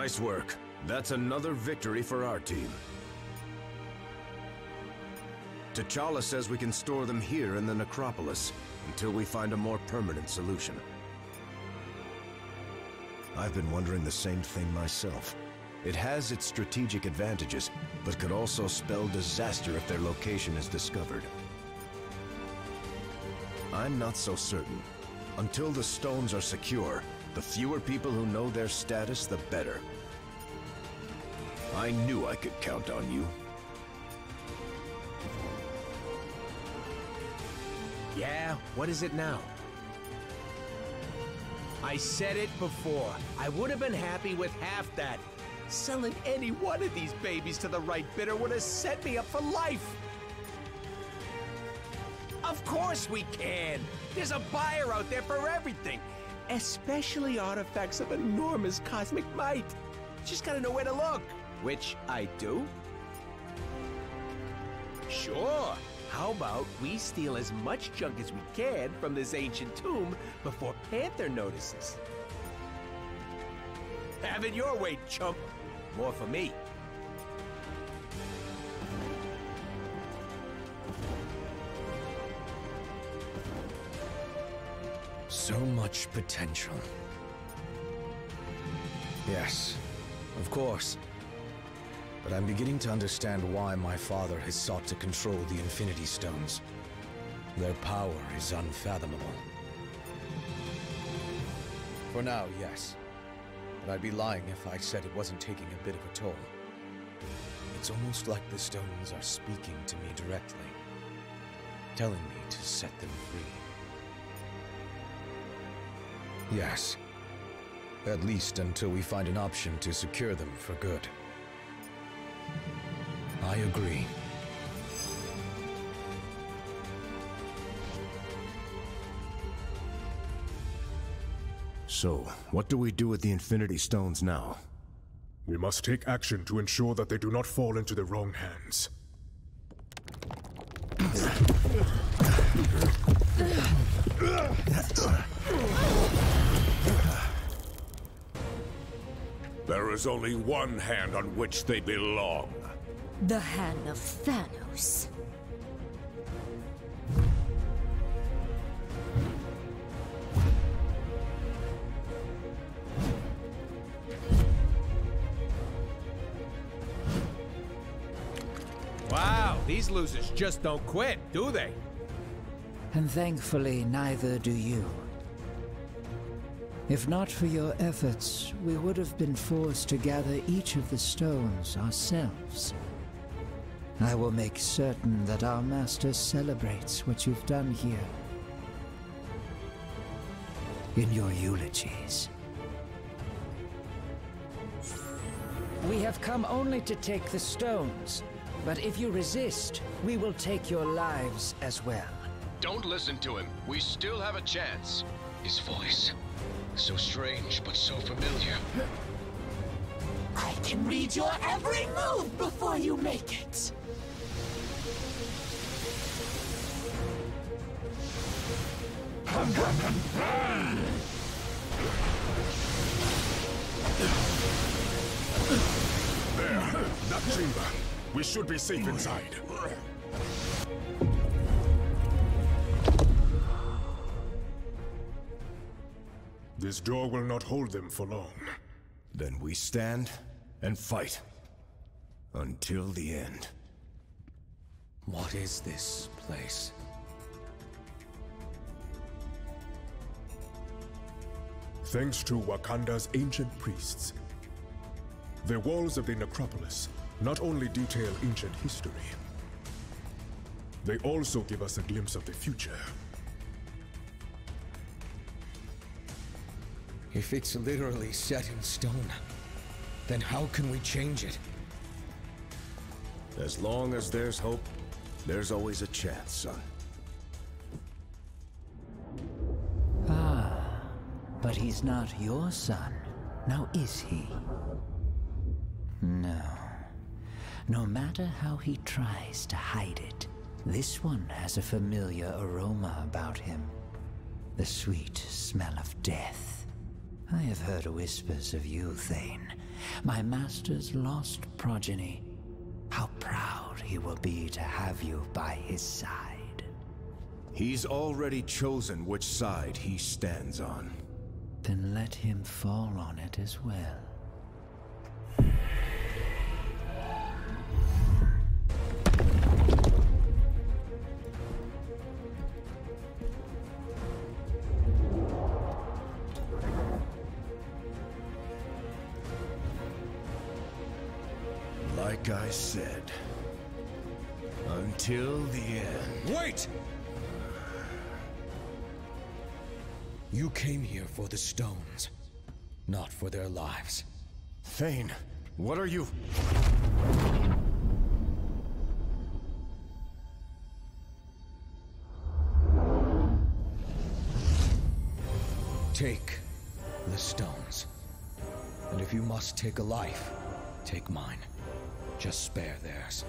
Nice work. That's another victory for our team. T'Challa says we can store them here in the necropolis until we find a more permanent solution. I've been wondering the same thing myself. It has its strategic advantages, but could also spell disaster if their location is discovered. I'm not so certain. Until the stones are secure, the fewer people who know their status, the better. I knew I could count on you. Yeah, what is it now? I said it before. I would have been happy with half that. Selling any one of these babies to the right bidder would have set me up for life. Of course we can. There's a buyer out there for everything. Especially artifacts of enormous cosmic might. Just gotta know where to look. Which I do. Sure. How about we steal as much junk as we can from this ancient tomb before Panther notices? Have it your way, chump. More for me. So much potential. Yes, of course. But I'm beginning to understand why my father has sought to control the Infinity Stones. Their power is unfathomable. For now, yes. But I'd be lying if I said it wasn't taking a bit of a toll. It's almost like the stones are speaking to me directly, telling me to set them free. Yes. At least until we find an option to secure them for good. I agree. So, what do we do with the Infinity Stones now? We must take action to ensure that they do not fall into the wrong hands. There is only one hand on which they belong. The hand of Thanos. Wow, these losers just don't quit, do they? And thankfully, neither do you. If not for your efforts, we would have been forced to gather each of the stones ourselves. I will make certain that our master celebrates what you've done here. In your eulogies. We have come only to take the stones, but if you resist, we will take your lives as well. Don't listen to him. We still have a chance. His voice. So strange, but so familiar. I can read your every move before you make it. There, that chamber. We should be safe inside. This door will not hold them for long. Then we stand and fight. Until the end. What is this place? Thanks to Wakanda's ancient priests, the walls of the necropolis not only detail ancient history, they also give us a glimpse of the future. If it's literally set in stone, then how can we change it? As long as there's hope, there's always a chance, son. But he's not your son, now is he? No. No matter how he tries to hide it, this one has a familiar aroma about him. The sweet smell of death. I have heard whispers of you, Thane, my master's lost progeny. How proud he will be to have you by his side. He's already chosen which side he stands on. Then let him fall on it as well. Like I said, until the end. Wait! You came here for the stones, not for their lives. Thane, what are you? Take the stones. And if you must take a life, take mine. Just spare theirs.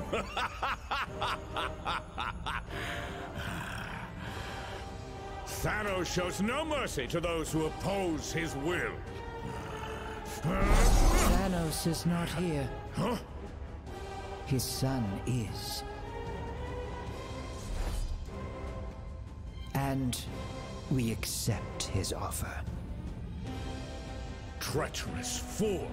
Thanos shows no mercy to those who oppose his will. Thanos is not here. Huh? His son is. And we accept his offer. Treacherous fool.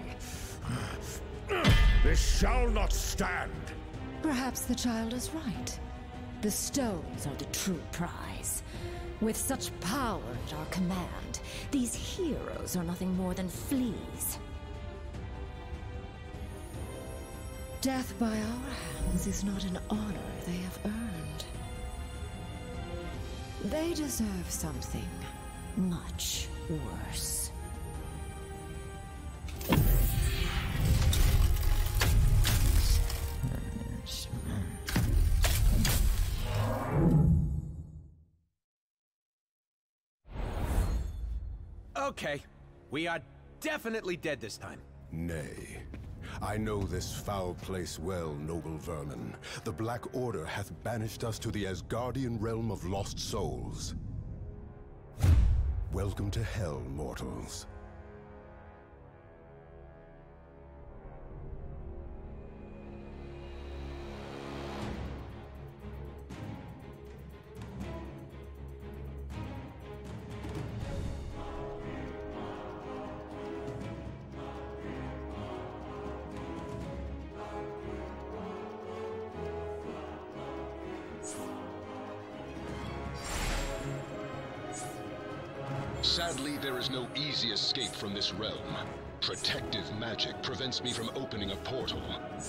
This shall not stand. Perhaps the child is right. The stones are the true prize. With such power at our command, these heroes are nothing more than fleas. Death by our hands is not an honor they have earned. They deserve something much worse. Okay, we are definitely dead this time. Nay. I know this foul place well, noble vermin. The Black Order hath banished us to the Asgardian realm of lost souls. Welcome to hell, mortals. Sadly, there is no easy escape from this realm. Protective magic prevents me from opening a portal.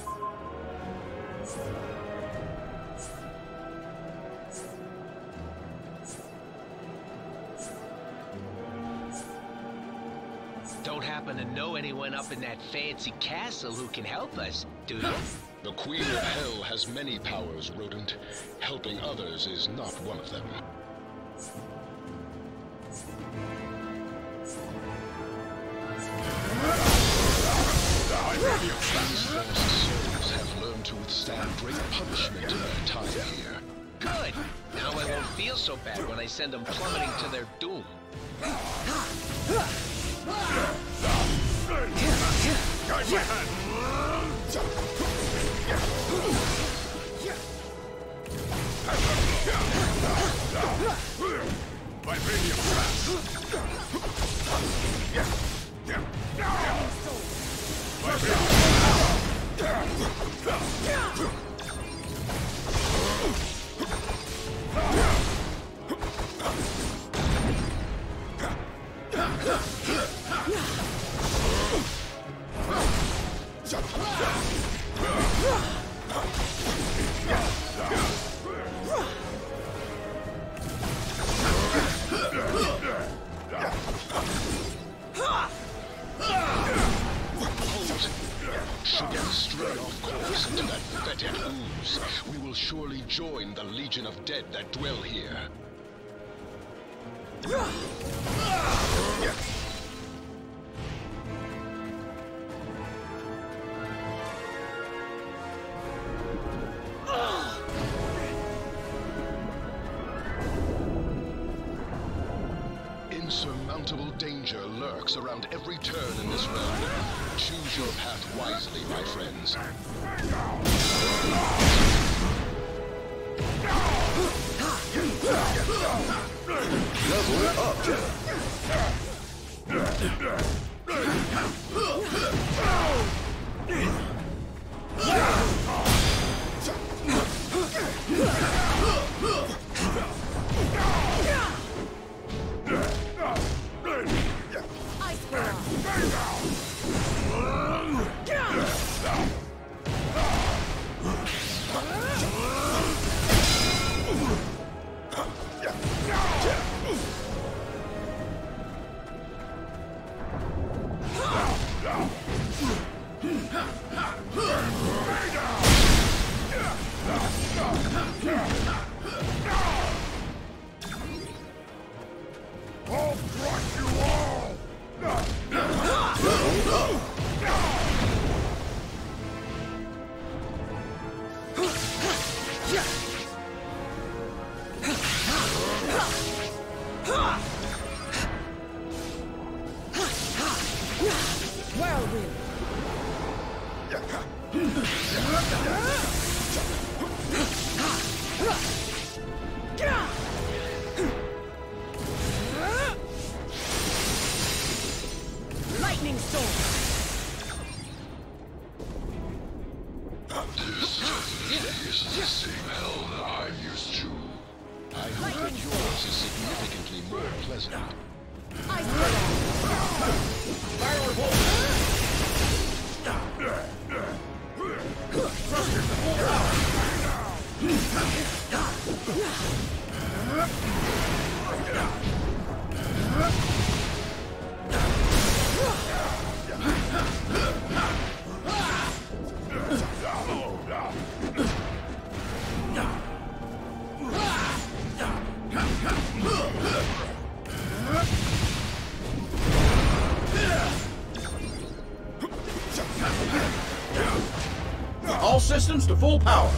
Don't happen to know anyone up in that fancy castle who can help us, do you? The Queen of Hell has many powers, rodent. Helping others is not one of them. These lost souls have learned to withstand great punishment in their time here. Good. Now I won't feel so bad when I send them plummeting to their doom. Guard my hand! Vibranium Should we stray off course into that fetid ooze, we will surely join the legion of dead that dwell here. Insurmountable danger lurks around every turn in this realm. Choose your path wisely, my friends. Level up! Lightning storm. This is the same hell that I'm used to. I hope that yours is significantly more pleasant. All systems to full power.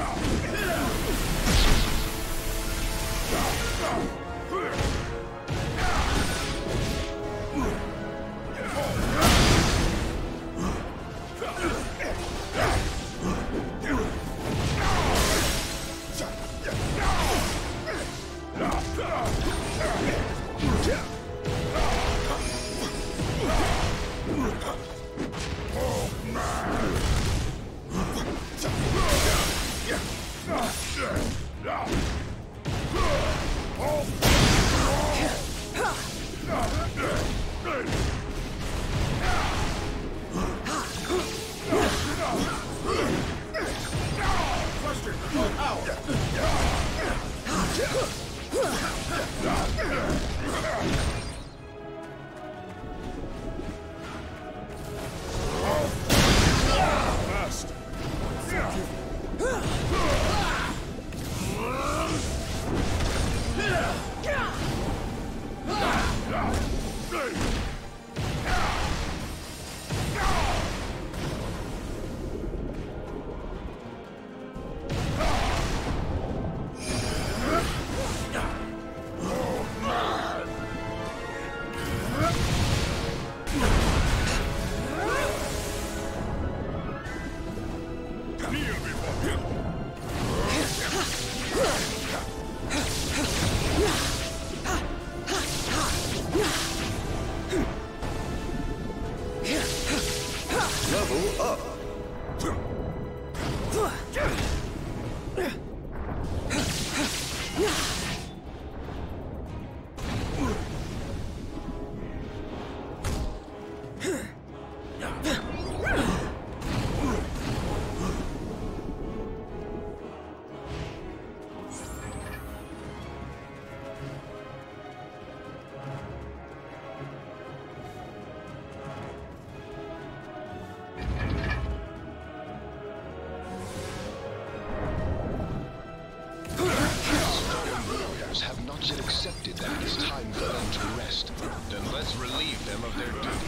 Have not yet accepted that it is time for them to rest. Then let's relieve them of their duty.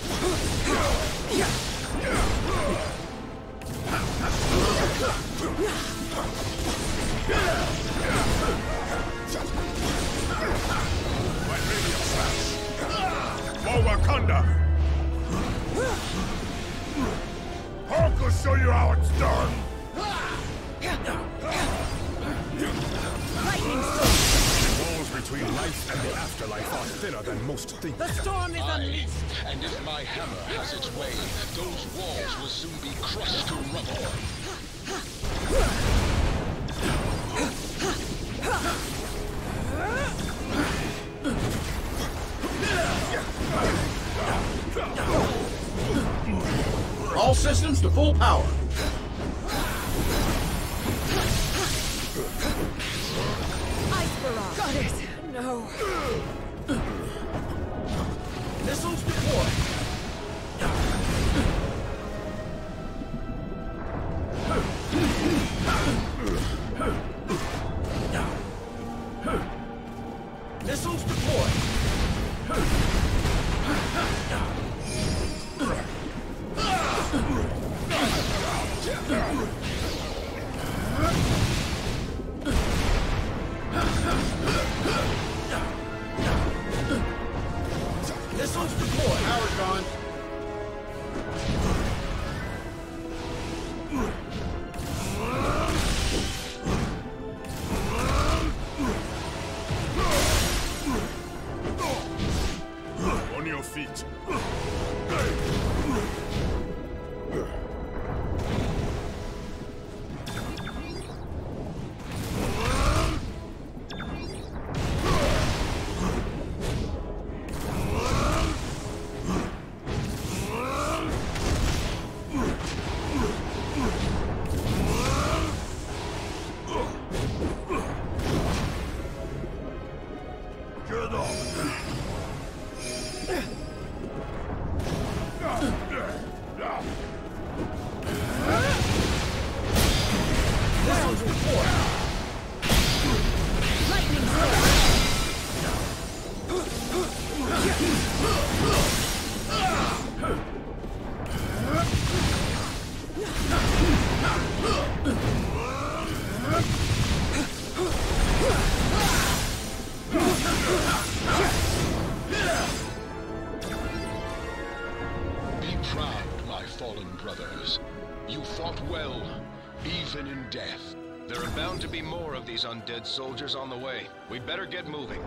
Yeah. Lightning storm! The walls between life and the afterlife are thinner than most think. The storm is unleashed! And if my hammer has its way, those walls will soon be crushed to rubble. All systems to full power. Ice barrage! Got it! No! Missiles deployed. Missiles deployed. Missiles deployed. Power's gone. On your feet. Be proud, my fallen brothers. You fought well, even in death. There are bound to be more of these undead soldiers on the way. We'd better get moving.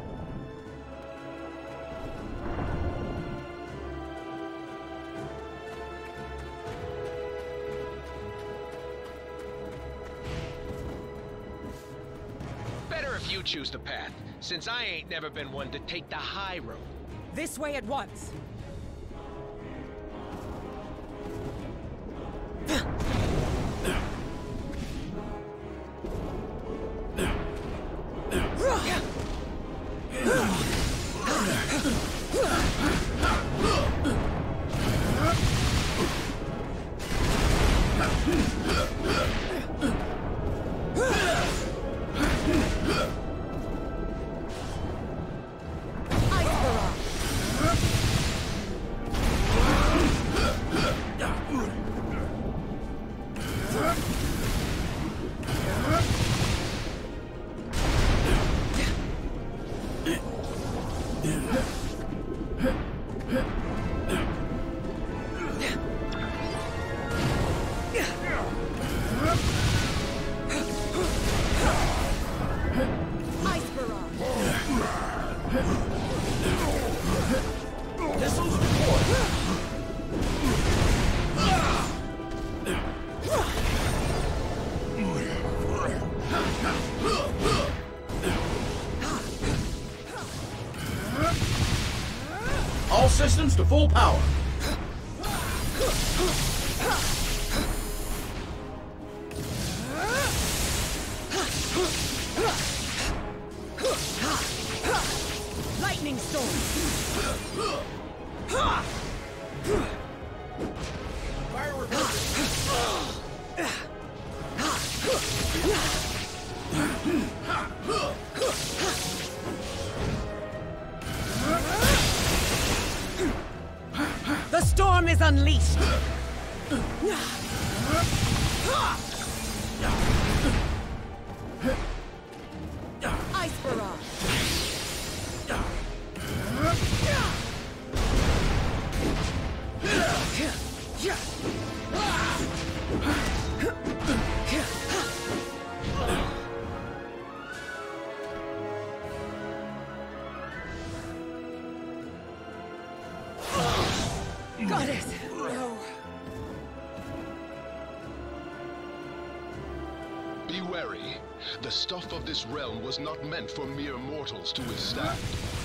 Better if you choose the path, since I ain't never been one to take the high road. This way at once! All systems to full power. Lightning storm! The storm is unleashed! Ice barrage! Be wary. The stuff of this realm was not meant for mere mortals to withstand.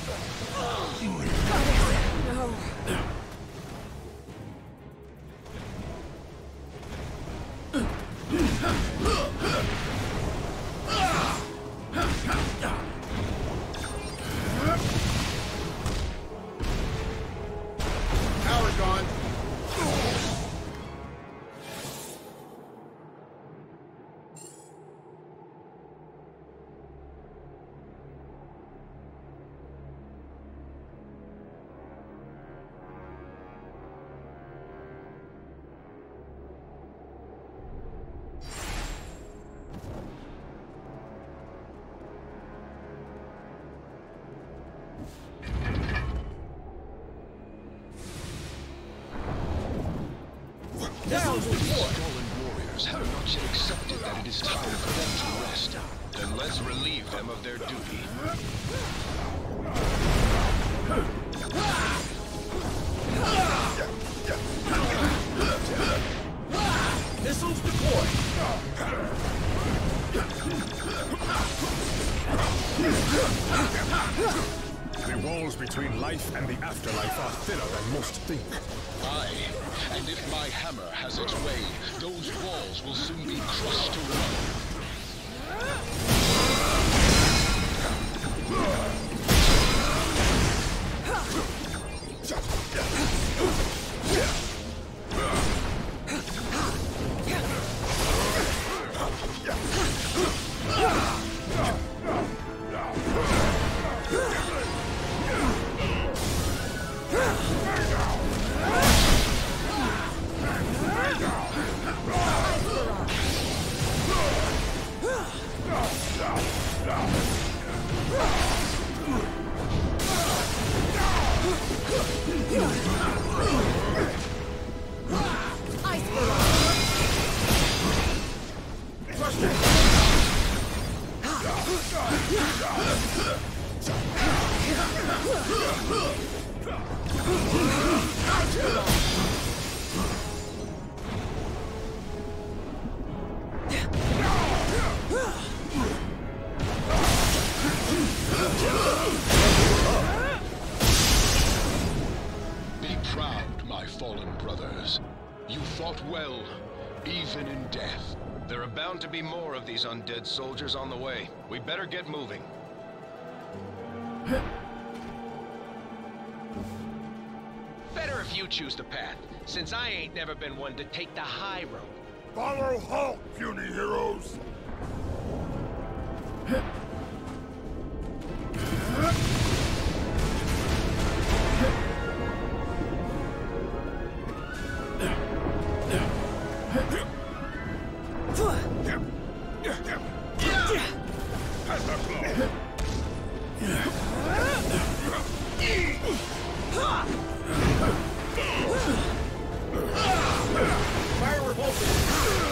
No. Power's gone. Fallen warriors have not yet accepted that it is time for them to rest. Then let's relieve them of their duty. Missiles deployed. The walls between life and the afterlife are thinner than most think. Aye, and if my hammer has its way, those walls will soon be crushed to rubble. Be proud, my fallen brothers. You fought well, even in death. There are bound to be more of these undead soldiers on the way. We better get moving. Better if you choose the path, since I ain't never been one to take the high road. Follow Hulk, puny heroes! Fire repulsor.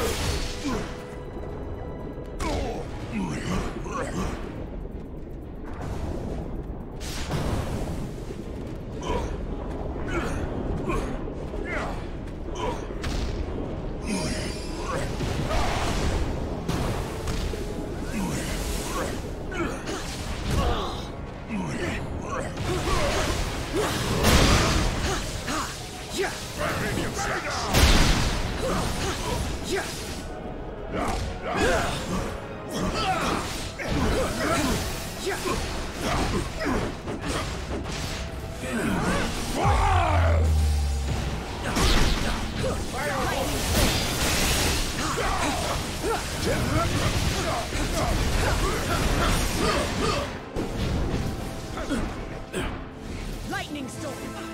Lightning storm.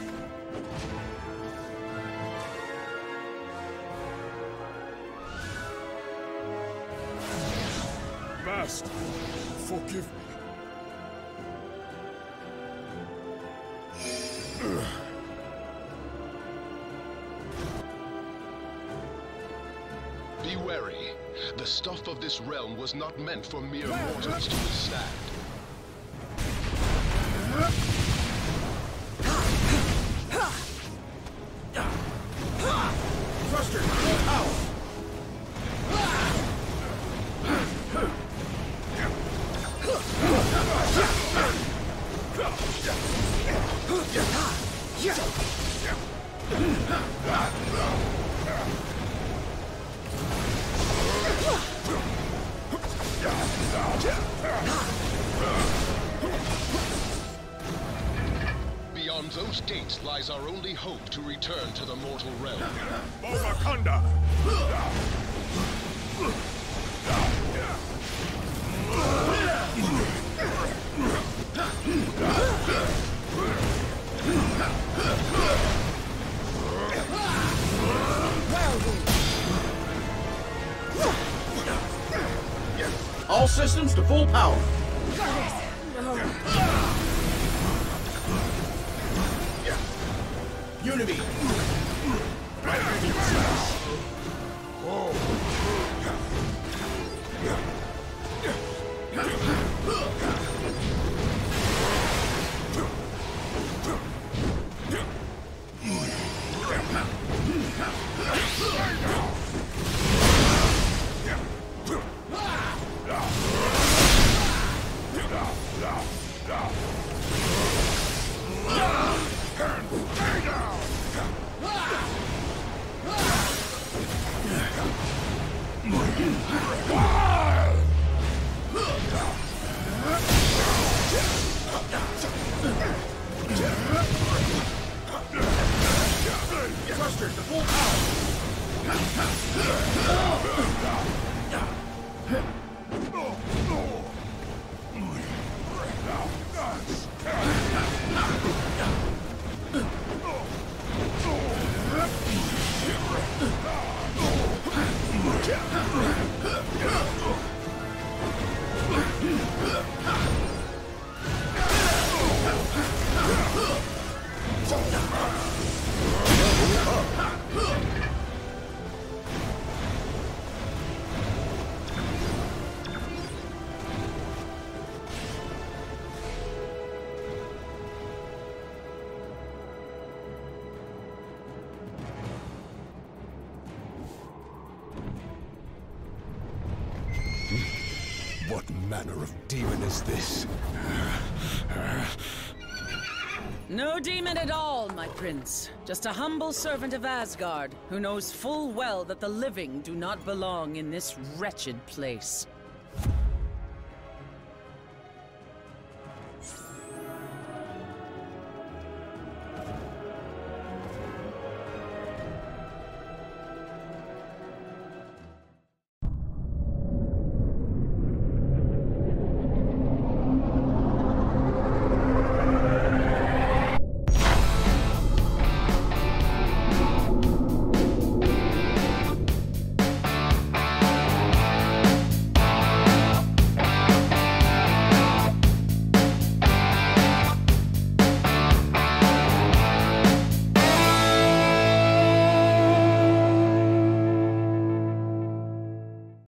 Master, forgive me. Be wary. The stuff of this realm was not meant for mere mortals to withstand. Thruster, full power. gate lies our only hope to return to the mortal realm. For Wakanda! All systems to full power. Unity. Thrusters to full power. What manner of demon is this? No demon at all, my prince. Just a humble servant of Asgard, who knows full well that the living do not belong in this wretched place.